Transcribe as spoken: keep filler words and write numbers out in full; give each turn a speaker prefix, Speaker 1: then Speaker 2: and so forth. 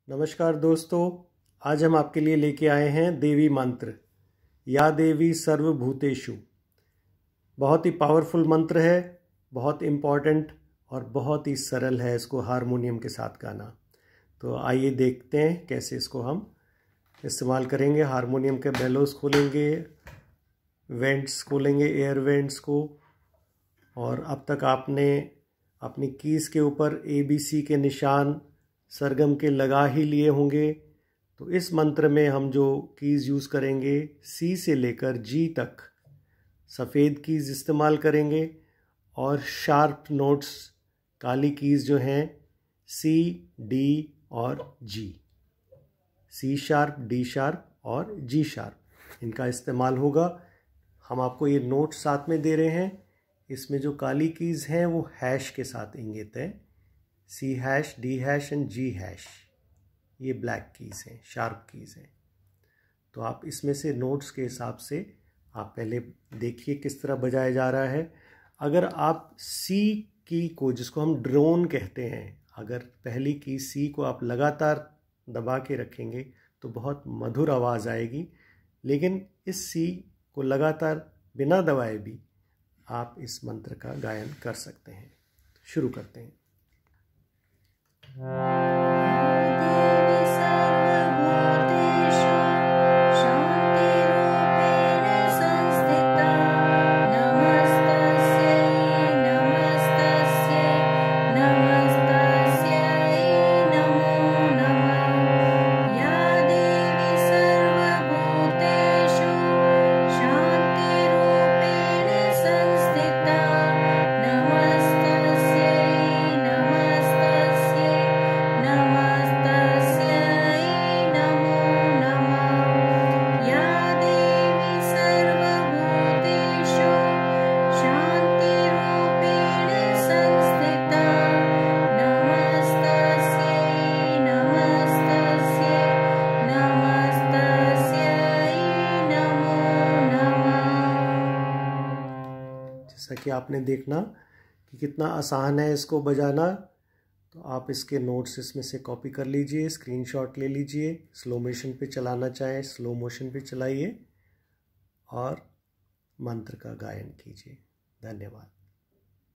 Speaker 1: नमस्कार दोस्तों, आज हम आपके लिए लेके आए हैं देवी मंत्र या देवी सर्वभूतेषु। बहुत ही पावरफुल मंत्र है, बहुत इम्पॉर्टेंट और बहुत ही सरल है इसको हारमोनियम के साथ गाना। तो आइए देखते हैं कैसे इसको हम इस्तेमाल करेंगे। हारमोनियम के बेलोस खोलेंगे, वेंट्स खोलेंगे, एयर वेंट्स को। और अब तक आपने अपनी कीज़ के ऊपर ए बी सी के निशान सरगम के लगा ही लिए होंगे। तो इस मंत्र में हम जो कीज़ यूज़ करेंगे, सी से लेकर जी तक सफ़ेद कीज़ इस्तेमाल करेंगे और शार्प नोट्स काली कीज़ जो हैं सी, डी और G. C sharp, D sharp और जी शार्प, इनका इस्तेमाल होगा। हम आपको ये नोट साथ में दे रहे हैं। इसमें जो काली कीज़ हैं वो हैश के साथ इंगित है, C hash, D hash and G hash. ये ब्लैक कीज़ हैं, शार्प कीज़ हैं। तो आप इसमें से नोट्स के हिसाब से आप पहले देखिए किस तरह बजाया जा रहा है। अगर आप सी की को, जिसको हम ड्रोन कहते हैं, अगर पहली की सी को आप लगातार दबा के रखेंगे तो बहुत मधुर आवाज़ आएगी। लेकिन इस सी को लगातार बिना दबाए भी आप इस मंत्र का गायन कर सकते हैं। शुरू करते हैं। जैसा कि आपने देखना कि कितना आसान है इसको बजाना। तो आप इसके नोट्स इसमें से कॉपी कर लीजिए, स्क्रीनशॉट ले लीजिए। स्लो मोशन पे चलाना चाहें स्लो मोशन पे चलाइए और मंत्र का गायन कीजिए। धन्यवाद।